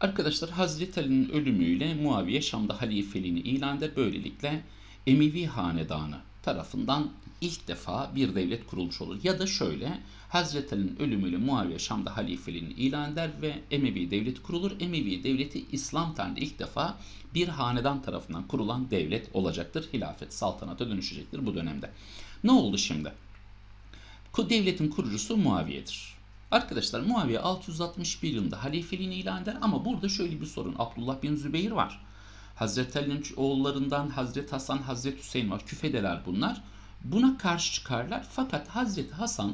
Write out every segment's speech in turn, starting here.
Arkadaşlar Hazreti Ali'nin ölümüyle Muaviye Şam'da halifeliğini ilan eder. Böylelikle Emevi Hanedanı tarafından ilk defa bir devlet kurulmuş olur. Ya da şöyle, Hazreti Ali'nin ölümüyle Muaviye Şam'da halifeliğini ilan eder ve Emevi devleti kurulur. Emevi devleti İslam tarihinde ilk defa bir hanedan tarafından kurulan devlet olacaktır. Hilafet, saltanata dönüşecektir bu dönemde. Ne oldu şimdi? Devletin kurucusu Muaviye'dir. Arkadaşlar Muaviye 661 yılında halifeliğini ilan eder ama burada şöyle bir sorun. Abdullah bin Zübeyir var. Hazreti Ali'nin oğullarından Hazreti Hasan, Hazreti Hüseyin var. Küfedeler bunlar. Buna karşı çıkarlar. Fakat Hazreti Hasan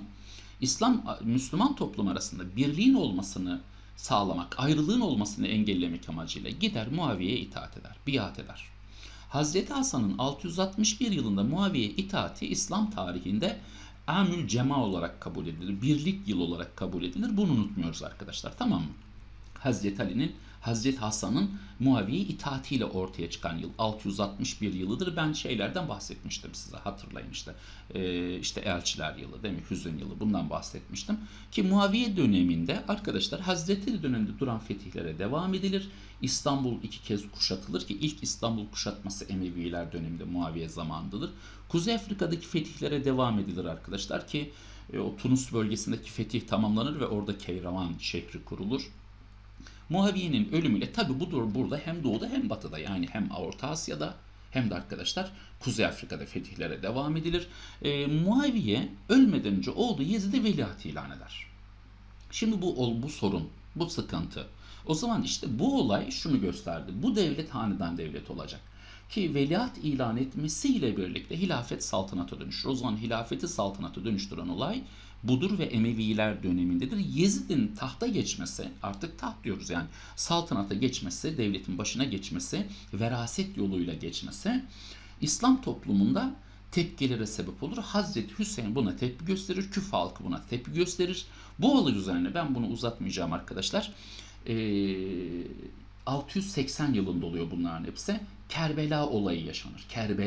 Müslüman toplum arasında birliğin olmasını sağlamak, ayrılığın olmasını engellemek amacıyla gider Muaviye'ye itaat eder, biat eder. Hazreti Hasan'ın 661 yılında Muaviye itaati İslam tarihinde Amül Cema olarak kabul edilir. Birlik yıl olarak kabul edilir. Bunu unutmuyoruz arkadaşlar, tamam mı? Hazreti Ali'nin, Hazreti Hasan'ın Muaviye itaatiyle ortaya çıkan yıl 661 yılıdır. Ben şeylerden bahsetmiştim size, hatırlayın işte Elçiler yılı değil mi, Hüzün yılı, bundan bahsetmiştim. Ki Muaviye döneminde arkadaşlar Hazreti Ali döneminde duran fetihlere devam edilir. İstanbul 2 kez kuşatılır ki ilk İstanbul kuşatması Emeviler döneminde Muaviye zamanındadır. Kuzey Afrika'daki fetihlere devam edilir arkadaşlar ki o Tunus bölgesindeki fetih tamamlanır ve orada Keyravan şehri kurulur. Muaviye'nin ölümüyle tabi bu burada hem doğuda hem batıda, yani hem Orta Asya'da hem de arkadaşlar Kuzey Afrika'da fetihlere devam edilir. Muaviye ölmeden önce oğlu Yezid'e veliaht ilan eder. Şimdi bu sorun, bu sıkıntı. O zaman işte bu olay şunu gösterdi. Bu devlet hanedan devlet olacak. Ki veliaht ilan etmesiyle birlikte hilafet saltanata dönüşür. O zaman hilafeti saltanata dönüştüren olay budur ve Emeviler dönemindedir. Yezid'in tahta geçmesi, artık taht diyoruz yani, saltanata geçmesi, devletin başına geçmesi, veraset yoluyla geçmesi İslam toplumunda tepkilere sebep olur. Hazreti Hüseyin buna tepki gösterir. Küfe halkı buna tepki gösterir. Bu olay üzerine ben bunu uzatmayacağım arkadaşlar. 680 yılında oluyor bunların hepsi. Kerbela olayı yaşanır.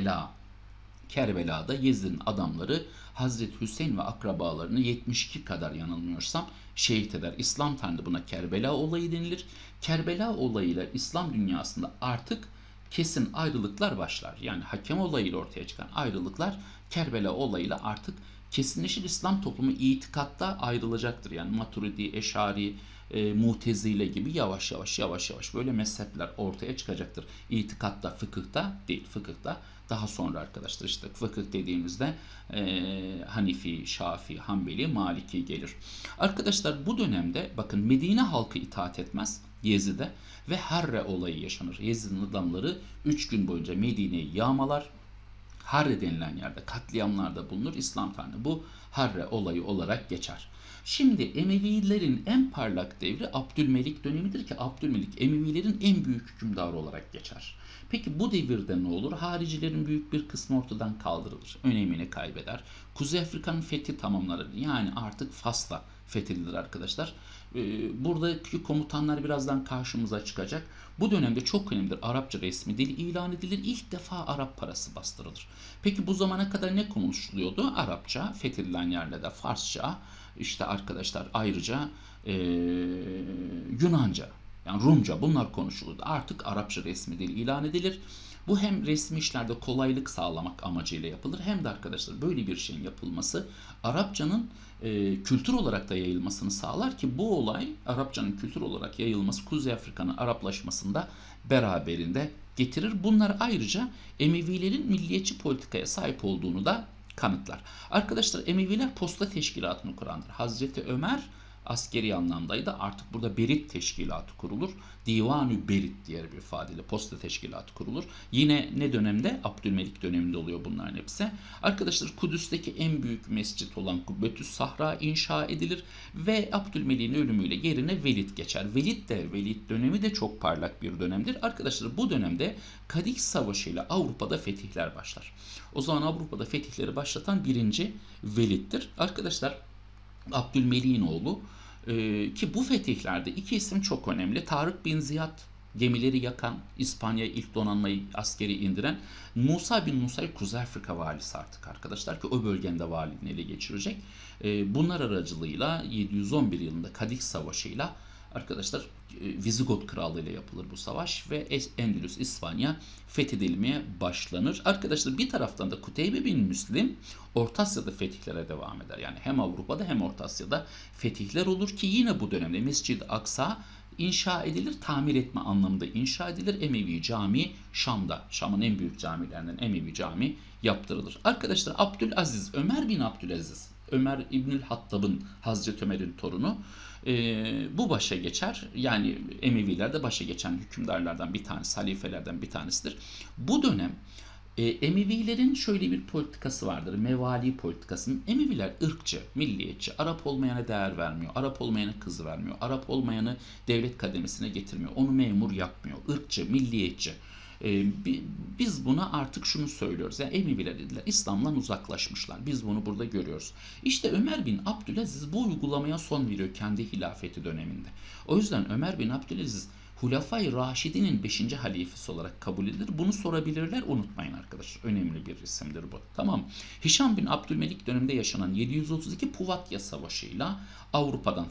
Kerbela'da Yezid'in adamları Hazreti Hüseyin ve akrabalarını 72 kadar yanılmıyorsam şehit eder. İslam tarihinde buna Kerbela olayı denilir. Kerbela olayıyla İslam dünyasında artık kesin ayrılıklar başlar. Yani hakem olayıyla ortaya çıkan ayrılıklar Kerbela olayıyla artık kesinleşir. İslam toplumu itikatta ayrılacaktır. Yani Maturidi, Eşari, Mutezile gibi yavaş yavaş böyle mezhepler ortaya çıkacaktır. İtikatta, fıkıhta değil, fıkıhta daha sonra arkadaşlar, işte fıkıh dediğimizde Hanifi, Şafii, Hanbeli, Maliki gelir. Arkadaşlar bu dönemde bakın Medine halkı itaat etmez Yezid'e ve Harre olayı yaşanır. Yezid'in adamları 3 gün boyunca Medine'yi yağmalar. Harre denilen yerde katliamlarda bulunur. İslam tarihinde bu Harre olayı olarak geçer. Şimdi Emevilerin en parlak devri Abdülmelik dönemidir ki Abdülmelik Emevilerin en büyük hükümdarı olarak geçer. Peki bu devirde ne olur? Haricilerin büyük bir kısmı ortadan kaldırılır. Önemini kaybeder. Kuzey Afrika'nın fethi tamamlanır. Yani artık Fas'ta fethedilir arkadaşlar. Buradaki komutanlar birazdan karşımıza çıkacak. Bu dönemde çok önemlidir. Arapça resmi dil ilan edilir. İlk defa Arap parası bastırılır. Peki bu zamana kadar ne konuşuluyordu? Arapça, fethedilen yerlerde Farsça, işte arkadaşlar ayrıca Yunanca, yani Rumca, bunlar konuşulurdu. Artık Arapça resmi dil ilan edilir. Bu hem resmi işlerde kolaylık sağlamak amacıyla yapılır hem de arkadaşlar böyle bir şeyin yapılması Arapçanın kültür olarak da yayılmasını sağlar ki bu olay, Arapçanın kültür olarak yayılması Kuzey Afrika'nın Araplaşmasında beraberinde getirir. Bunlar ayrıca Emevilerin milliyetçi politikaya sahip olduğunu da kanıtlar. Arkadaşlar Emeviler posta teşkilatını kurandır. Hazreti Ömer askeri anlamdaydı. Artık burada Berit teşkilatı kurulur. Divanü Berit diğer bir ifadeyle posta teşkilatı kurulur. Yine ne dönemde? Abdülmelik döneminde oluyor bunların hepsi. Arkadaşlar Kudüs'teki en büyük mescit olan Kubbetüs Sahra inşa edilir ve Abdülmelik'in ölümüyle yerine Velid geçer. Velid dönemi de çok parlak bir dönemdir. Arkadaşlar bu dönemde Kadix Savaşı ile Avrupa'da fetihler başlar. O zaman Avrupa'da fetihleri başlatan birinci Velid'dir. Arkadaşlar Abdülmelik'in oğlu ki bu fetihlerde iki isim çok önemli. Tarık bin Ziyad gemileri yakan, İspanya'ya ilk donanmayı askeri indiren, Musa bin Nusayr Kuzey Afrika valisi artık arkadaşlar ki o bölgende valiliğini ele geçirecek. Bunlar aracılığıyla 711 yılında Kadix Savaşı'yla Arkadaşlar Vizigot Krallığı ile yapılır bu savaş ve Endülüs, İspanya fethedilmeye başlanır. Arkadaşlar bir taraftan da Kuteybe bin Müslim Orta Asya'da fetihlere devam eder. Yani hem Avrupa'da hem Orta Asya'da fetihler olur ki yine bu dönemde Mescid-i Aksa inşa edilir, tamir etme anlamında inşa edilir. Emevi Camii Şam'da, Şam'ın en büyük camilerinden Emevi Camii yaptırılır. Arkadaşlar Abdülaziz, Ömer bin Abdülaziz, Ömer İbnül Hattab'ın, Hazreti Ömer'in torunu bu başa geçer. Yani Emevilerde başa geçen hükümdarlardan bir tanesi, halifelerden bir tanesidir. Bu dönem Emevilerin şöyle bir politikası vardır. Mevali politikasının. Emeviler ırkçı, milliyetçi, Arap olmayana değer vermiyor. Arap olmayana kız vermiyor. Arap olmayanı devlet kademesine getirmiyor. Onu memur yapmıyor. Irkçı, milliyetçi. Biz buna artık şunu söylüyoruz. Yani Emeviler dediler İslam'dan uzaklaşmışlar. Biz bunu burada görüyoruz. İşte Ömer bin Abdülaziz bu uygulamaya son veriyor kendi hilafeti döneminde. O yüzden Ömer bin Abdülaziz Hulefai Raşidin'in 5. halifesi olarak kabul edilir. Bunu sorabilirler, unutmayın arkadaşlar. Önemli bir isimdir bu. Tamam. Hişam bin Abdülmelik döneminde yaşanan 732 Puvatya Savaşı'yla Avrupa'dan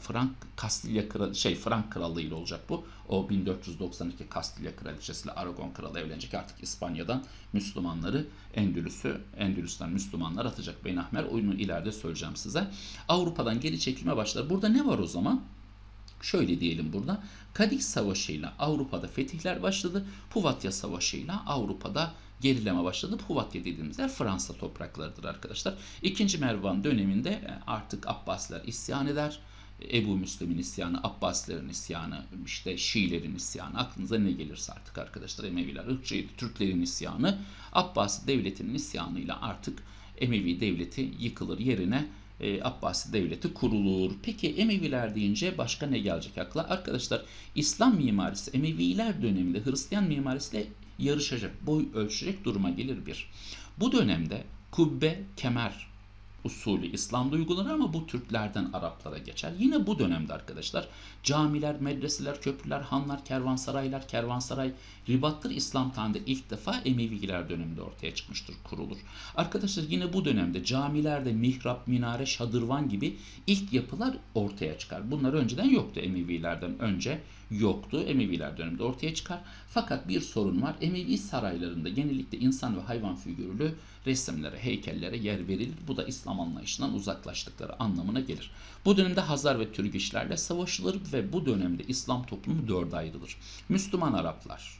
Frank Krallığı ile olacak bu. O 1492 Kastilya Kraliçesi ile Aragon Kralı evlenecek. Artık İspanya'dan Müslümanları Endülüs'ten Müslümanlar atacak Benahmer. Oyunu ileride söyleyeceğim size. Avrupa'dan geri çekilme başlar. Burada ne var o zaman? Şöyle diyelim burada. Kadix Savaşı'yla Avrupa'da fetihler başladı. Puvatya Savaşı'yla Avrupa'da gerileme başladı. Puvatya dediğimiz yer Fransa topraklarıdır arkadaşlar. 2. Mervan döneminde artık Abbasiler isyan eder. Ebu Müslim'in isyanı, Abbasilerin isyanı, işte Şiilerin isyanı, aklınıza ne gelirse artık arkadaşlar. Emeviler ırkçıydı, Türklerin isyanı, Abbasi devletinin isyanıyla artık Emevi devleti yıkılır, yerine Abbasi devleti kurulur. Peki Emeviler deyince başka ne gelecek akla? Arkadaşlar İslam mimarisi Emeviler döneminde Hristiyan mimarisiyle yarışacak, boy ölçecek duruma gelir bir. Bu dönemde kubbe, kemer usulü İslam'da uygulanır ama bu Türklerden Araplara geçer. Yine bu dönemde arkadaşlar camiler, medreseler, köprüler, hanlar, kervansaray, ribattır İslam tarihinde ilk defa Emeviler döneminde ortaya çıkmıştır, kurulur. Arkadaşlar yine bu dönemde camilerde mihrap, minare, şadırvan gibi ilk yapılar ortaya çıkar. Bunlar önceden yoktu, Emevilerden önce yoktu. Emeviler döneminde ortaya çıkar. Fakat bir sorun var. Emevi saraylarında genellikle insan ve hayvan figürlü resimlere, heykellere yer verilir. Bu da İslam anlayışından uzaklaştıkları anlamına gelir. Bu dönemde Hazar ve Türgişlerle savaşılır ve bu dönemde İslam toplumu dörde ayrılır. Müslüman Araplar.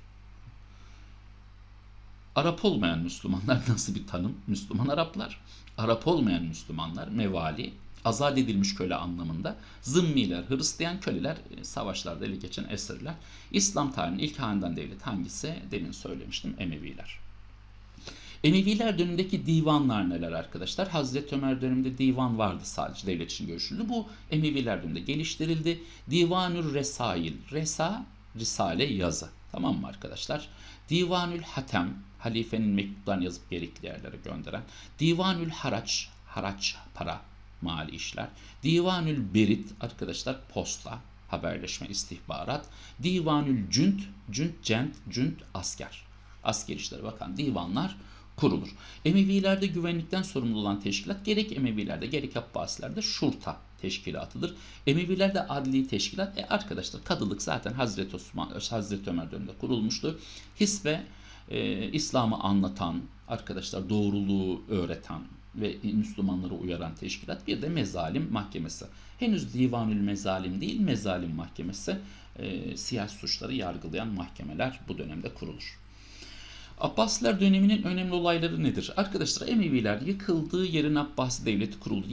Arap olmayan Müslümanlar nasıl bir tanım? Müslüman Araplar. Arap olmayan Müslümanlar, mevali, azat edilmiş köle anlamında. Zımmiler, Hristiyan köleler, savaşlarda ele geçen esirler. İslam tarihinin ilk hanedan devleti hangisi? Demin söylemiştim, Emeviler. Emeviler dönemindeki divanlar neler arkadaşlar? Hazreti Ömer döneminde divan vardı, sadece devlet için görüşüldü. Bu Emeviler döneminde geliştirildi. Divanül Resail, Risale yazı. Tamam mı arkadaşlar? Divanül Hatem, halifenin mektuplarını yazıp gerekli yerlere gönderen. Divanül Haraç, para, mali işler. Divanül Berit arkadaşlar, posta, haberleşme, istihbarat. Divanül Cünt, asker. Asker işleri bakan divanlar kurulur. Emevilerde güvenlikten sorumlu olan teşkilat gerek Emevilerde gerek Abbasilerde şurta teşkilatıdır. Emevilerde adli teşkilat. Arkadaşlar kadılık zaten Hazreti Ömer döneminde kurulmuştu. Hisbe İslam'ı anlatan, arkadaşlar doğruluğu öğreten ve Müslümanları uyaran teşkilat. Bir de mezalim mahkemesi. Henüz divanül mezalim değil, mezalim mahkemesi, siyasi suçları yargılayan mahkemeler bu dönemde kurulur. Abbasiler döneminin önemli olayları nedir? Arkadaşlar Emeviler yıkıldığı yerin Abbasi devleti kuruldu.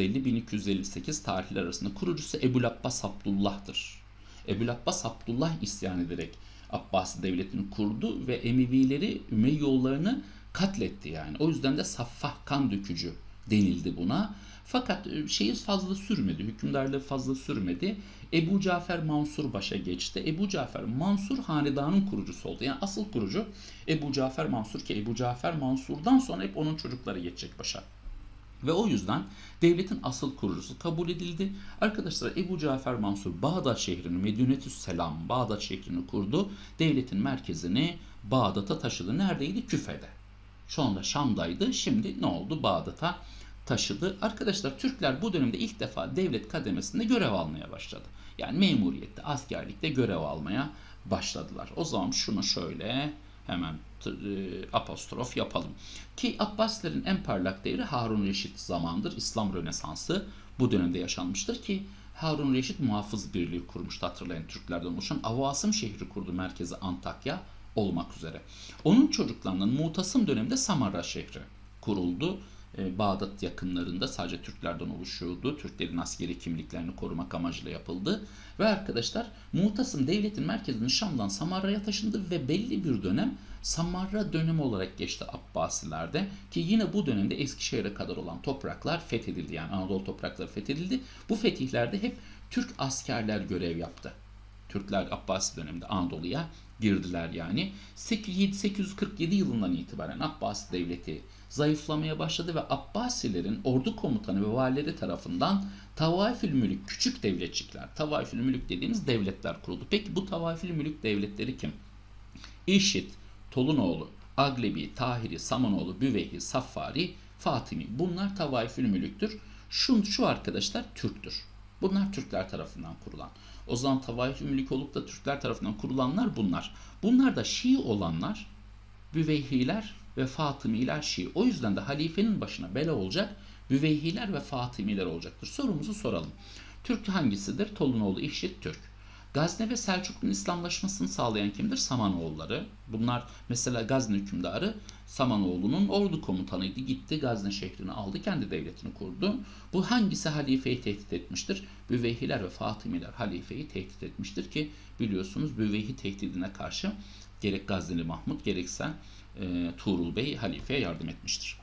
750-1258 tarihler arasında kurucusu Ebu'l-Abbas Abdullah'tır. Ebu'l-Abbas Abdullah isyan ederek Abbasi devletini kurdu ve Emevileri, Ümeyyoğullarını katletti yani. O yüzden de Saffah, kan dökücü denildi buna. Fakat fazla sürmedi, hükümdarlığı fazla sürmedi. Ebu Cafer Mansur başa geçti. Ebu Cafer Mansur hanedanın kurucusu oldu. Yani asıl kurucu Ebu Cafer Mansur ki Ebu Cafer Mansur'dan sonra hep onun çocukları geçecek başa. Ve o yüzden devletin asıl kurucusu kabul edildi. Arkadaşlar Ebu Cafer Mansur Bağdat şehrini, Medinetüsselam Bağdat şehrini kurdu. Devletin merkezini Bağdat'a taşıdı. Neredeydi? Küfe'de. Şu anda Şam'daydı. Şimdi ne oldu? Bağdat'a taşıdı. Arkadaşlar Türkler bu dönemde ilk defa devlet kademesinde görev almaya başladı. Yani memuriyette, askerlikte görev almaya başladılar. O zaman şunu şöyle hemen apostrof yapalım. Ki Abbasilerin en parlak devri Harun Reşit zamandır. İslam Rönesansı bu dönemde yaşanmıştır ki Harun Reşit muhafız birliği kurmuştu, hatırlayın, Türklerden oluşan. Avasım şehri kurdu, merkezi Antakya olmak üzere. Onun çocuklarının Mutasım döneminde Samarra şehri kuruldu. Bağdat yakınlarında sadece Türklerden oluşuyordu. Türklerin askeri kimliklerini korumak amacıyla yapıldı. Ve arkadaşlar Mutasım devletin merkezinin Şam'dan Samarra'ya taşındı ve belli bir dönem Samarra dönemi olarak geçti Abbasilerde, ki yine bu dönemde Eskişehir'e kadar olan topraklar fethedildi. Yani Anadolu toprakları fethedildi. Bu fetihlerde hep Türk askerler görev yaptı. Türkler Abbasi döneminde Anadolu'ya girdiler yani. 847 yılından itibaren Abbasi devleti zayıflamaya başladı ve Abbasilerin ordu komutanı ve valileri tarafından Tavaifül Mülük, küçük devletçikler, Tavaifül Mülük dediğimiz devletler kuruldu. Peki bu Tavaifül Mülük devletleri kim? İşit, Tolunoğlu, Aglebi, Tahiri, Samanoğlu, Büveyhi, Saffari, Fatimi. Bunlar Tavaifül Mülük'tür. Şu arkadaşlar Türktür. Bunlar Türkler tarafından kurulan. O zaman Tavaifül Mülük olup da Türkler tarafından kurulanlar bunlar. Bunlar da Şii olanlar, Büveyhiler ve Fatımiler Şii. O yüzden de halifenin başına bela olacak Büveyhiler ve Fatimiler olacaktır. Sorumuzu soralım. Türk hangisidir? Tolunoğlu İşit Türk. Gazne ve Selçuklu'nun İslamlaşmasını sağlayan kimdir? Samanoğulları. Bunlar mesela Gazne hükümdarı Samanoğlu'nun ordu komutanıydı. Gitti Gazne şehrini aldı, kendi devletini kurdu. Bu hangisi halifeyi tehdit etmiştir? Büveyhiler ve Fatimiler halifeyi tehdit etmiştir ki biliyorsunuz Büveyhi tehdidine karşı gerek Gazneli Mahmut gerekse Tuğrul Bey halifeye yardım etmiştir.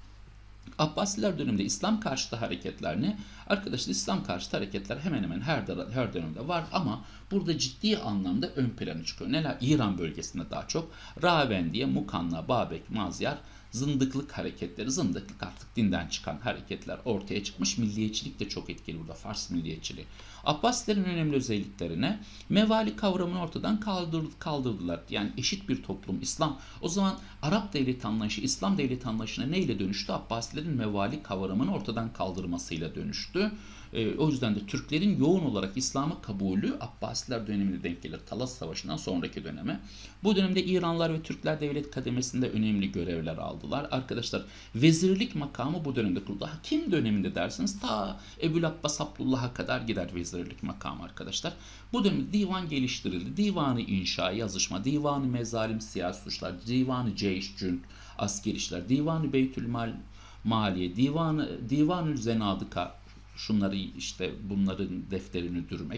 Abbasiler döneminde İslam karşıtı hareketler ne? Arkadaşlar İslam karşıtı hareketler hemen hemen her dönemde var ama burada ciddi anlamda ön plana çıkıyor. Neler? İran bölgesinde daha çok Ravendiye, Mukanna, Babek, Mazyar, zındıklık hareketleri, zındıklık artık dinden çıkan hareketler ortaya çıkmış. Milliyetçilik de çok etkili burada, Fars milliyetçiliği. Abbasilerin önemli özelliklerine mevali kavramını ortadan kaldırdılar. Yani eşit bir toplum, İslam. O zaman Arap devleti anlayışı, İslam devleti anlayışına neyle dönüştü? Abbasilerin mevali kavramını ortadan kaldırmasıyla dönüştü. O yüzden de Türklerin yoğun olarak İslam'ı kabulü Abbasiler dönemine denk gelir. Talas Savaşı'ndan sonraki döneme. Bu dönemde İranlar ve Türkler devlet kademesinde önemli görevler aldılar. Arkadaşlar vezirlik makamı bu dönemde kuruldu. Kim döneminde dersiniz? Ta Ebu'l-Abbas Abdullah'a kadar gider vezirlik makamı arkadaşlar. Bu dönemde divan geliştirildi. Divanı inşa, yazışma, divanı mezalim, siyasi suçlar, divanı ceyş, cünd, askeri işler, divanı beytülmal, maliye, divanı zenadıka, şunları işte bunların defterini dürmek.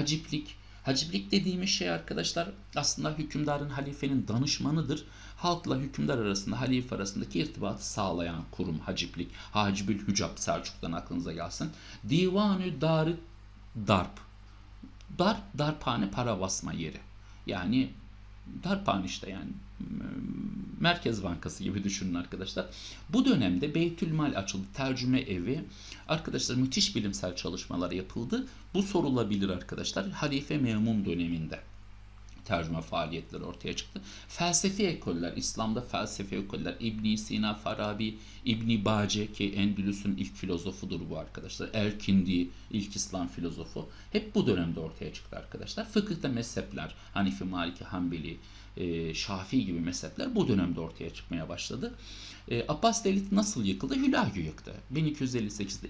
Haciplik dediğimiz şey arkadaşlar aslında hükümdarın, halifenin danışmanıdır. Halkla hükümdar arasında, halife arasındaki irtibatı sağlayan kurum haciplik. Hacibül Hücab, Selçuk'tan aklınıza gelsin. Divanü Darı Darp. Darphane, para basma yeri. Yani darphane işte, yani Merkez Bankası gibi düşünün arkadaşlar. Bu dönemde Beytülmal açıldı. Tercüme evi. Arkadaşlar müthiş bilimsel çalışmalar yapıldı. Bu sorulabilir arkadaşlar. Halife Memun döneminde tercüme faaliyetleri ortaya çıktı. Felsefi ekoller, İslam'da felsefi ekoller, İbn Sina, Farabi, İbn Bace ki Endülüs'ün ilk filozofudur bu arkadaşlar. El-Kindi ilk İslam filozofu. Hep bu dönemde ortaya çıktı arkadaşlar. Fıkıhta mezhepler, Hanifi, Maliki, Hanbeli, Şafii gibi mezhepler bu dönemde ortaya çıkmaya başladı. Abbas devleti nasıl yıkıldı? Hülagü yıktı. 1258'de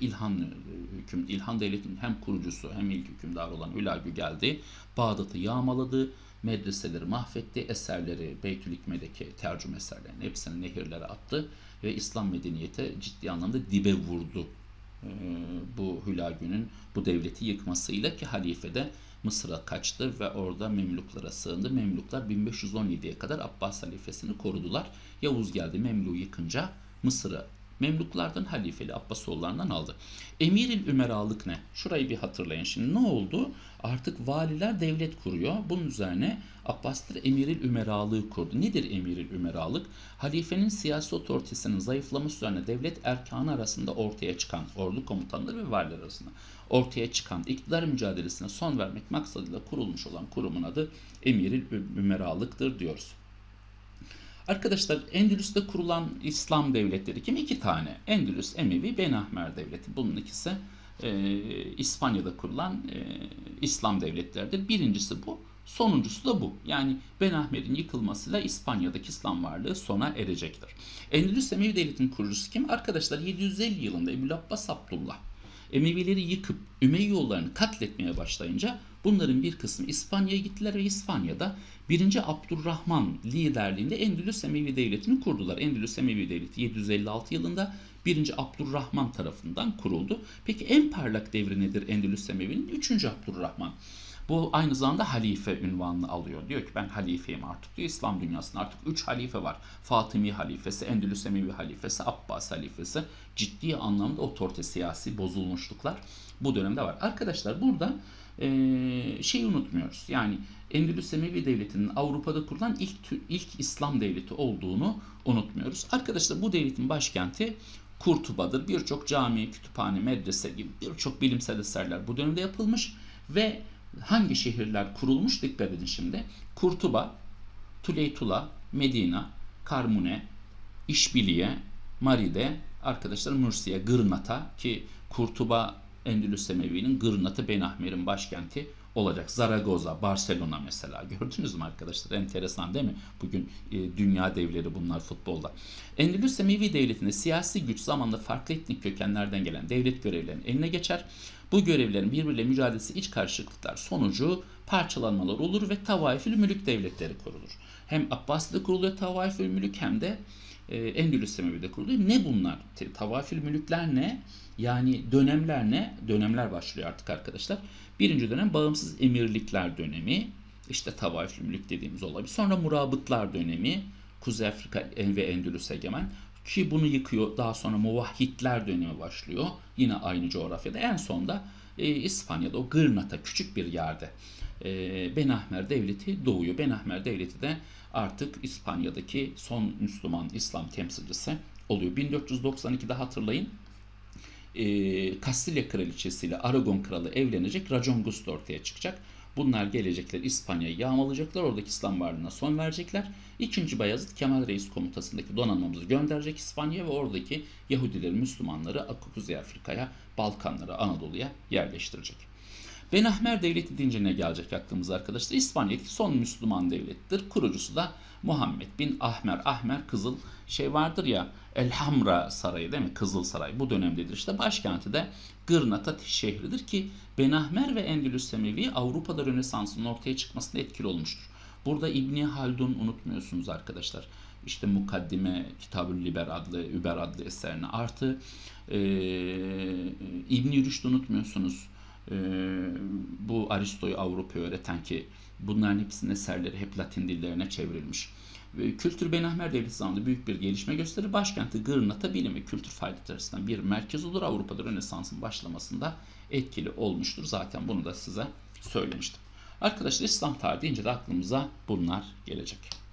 İlhan devletinin hem kurucusu hem ilk hükümdarı olan Hülagü geldi. Bağdat'ı yağmaladı. Medreseleri mahvetti. Eserleri, Beytülhikme'deki tercüme eserlerinin hepsini nehirlere attı. Ve İslam medeniyeti ciddi anlamda dibe vurdu. Bu Hülagü'nün bu devleti yıkmasıyla, ki halife de Mısır'a kaçtı ve orada Memluklara sığındı. Memluklar 1517'ye kadar Abbas halifesini korudular. Yavuz geldi, Memluk'u yıkınca Mısır'ı Memluklardan, halifeli Abbasoğullarından aldı. Emir-i Ümeralık ne? Şurayı bir hatırlayın. Şimdi ne oldu? Artık valiler devlet kuruyor. Bunun üzerine Abbasiler Emir-i Ümeralığı kurdu. Nedir Emir-i Ümeralık? Halifenin siyasi otoritesinin zayıflaması üzerine devlet erkanı arasında ortaya çıkan, ordu komutanları ve valiler arasında ortaya çıkan iktidar mücadelesine son vermek maksadıyla kurulmuş olan kurumun adı Emir-i Ümeralık'tır diyoruz. Arkadaşlar Endülüs'te kurulan İslam devletleri kim? İki tane. Endülüs Emevi, Beni Ahmer devleti. Bunun ikisi İspanya'da kurulan İslam devletleridir. Birincisi bu. Sonuncusu da bu. Yani Benahmer'in yıkılmasıyla İspanya'daki İslam varlığı sona erecektir. Endülüs Emevi Devleti'nin kurucusu kim? Arkadaşlar 750 yılında Ebu'l-Abbas Abdullah Emevileri yıkıp Ümeyyoğullarını katletmeye başlayınca bunların bir kısmı İspanya'ya gittiler ve İspanya'da 1. Abdurrahman liderliğinde Endülüs Emevi Devleti'ni kurdular. Endülüs Emevi Devleti 756 yılında 1. Abdurrahman tarafından kuruldu. Peki en parlak devri nedir Endülüs Emevi'nin? 3. Abdurrahman. Bu aynı zamanda halife unvanını alıyor. Diyor ki ben halifeyim artık diyor. İslam dünyasında artık 3 halife var. Fatımi halifesi, Endülüs Emevi halifesi, Abbas halifesi. Ciddi anlamda otorite siyasi bozulmuşluklar bu dönemde var. Arkadaşlar burada şeyi unutmuyoruz. Yani Endülüs Emevi Devleti'nin Avrupa'da kurulan ilk İslam devleti olduğunu unutmuyoruz. Arkadaşlar bu devletin başkenti Kurtuba'dır. Birçok cami, kütüphane, medrese gibi birçok bilimsel eserler bu dönemde yapılmış ve hangi şehirler kurulmuş dikkat edin şimdi. Kurtuba, Tuleytula, Medina, Karmune, İşbiliye, Maride, arkadaşlar Mürsiye, Gırnata ki Kurtuba Endülüs Emevi'nin, Gırnat'ı Benahmer'in başkenti olacak. Zaragoza, Barcelona mesela. Gördünüz mü arkadaşlar? Enteresan değil mi? Bugün dünya devleri bunlar futbolda. Endülüs Emevi Devleti'nde siyasi güç zamanla farklı etnik kökenlerden gelen devlet görevlerinin eline geçer. Bu görevlerin birbiriyle mücadelesi iç karşıtlıklar sonucu parçalanmalar olur ve Tavaifül Mülük devletleri kurulur. Hem Abbasi'de kuruluyor Tavaifül Mülük hem de Endülüs Emevi'de kuruluyor. Ne bunlar? Tavaifül Mülükler ne? Yani dönemler ne? Dönemler başlıyor artık arkadaşlar. Birinci dönem bağımsız emirlikler dönemi. İşte Tavaifül Mülük dediğimiz olabilir. Sonra Murabıtlar dönemi. Kuzey Afrika ve Endülüs egemen. Ki bunu yıkıyor. Daha sonra Muvahhidler dönemi başlıyor. Yine aynı coğrafyada. En sonda İspanya'da o Gırnata küçük bir yerde Benahmer Devleti doğuyor. Benahmer Devleti de artık İspanya'daki son Müslüman İslam temsilcisi oluyor. 1492'de hatırlayın Kastilya Kraliçesi ile Aragon Kralı evlenecek. Racon Gusto ortaya çıkacak. Bunlar gelecekler İspanya'yı yağmalayacaklar. Oradaki İslam varlığına son verecekler. İkinci Bayezid Kemal Reis komutasındaki donanmamızı gönderecek İspanya'ya ve oradaki Yahudileri, Müslümanları Kuzey Afrika'ya, Balkanlara, Anadolu'ya yerleştirecek. Benahmer Devleti deyince ne gelecek aklımıza arkadaşlar? İspanya'daki son Müslüman devlettir. Kurucusu da Muhammed bin Ahmer. Ahmer kızıl şey vardır ya Elhamra Sarayı değil mi? Kızıl Saray bu dönemdedir. İşte başkenti de Gırnata şehridir ki Benahmer ve Endülüs Emevi Avrupa'da Rönesans'ın ortaya çıkmasında etkili olmuştur. Burada İbni Haldun unutmuyorsunuz arkadaşlar. İşte Mukaddime Kitab-ül Über adlı eserini artı İbni Rüşd unutmuyorsunuz. Bu Aristo'yu Avrupa'ya öğreten ki bunların hepsinin eserleri hep Latin dillerine çevrilmiş. Kültür Benahmer Devleti zamanında büyük bir gelişme gösterir. Başkenti Gırnata bilim ve kültür faaliyetleri arasında bir merkez olur. Avrupa'da Rönesans'ın başlamasında etkili olmuştur. Zaten bunu da size söylemiştim. Arkadaşlar İslam tarihi deyince de aklımıza bunlar gelecek.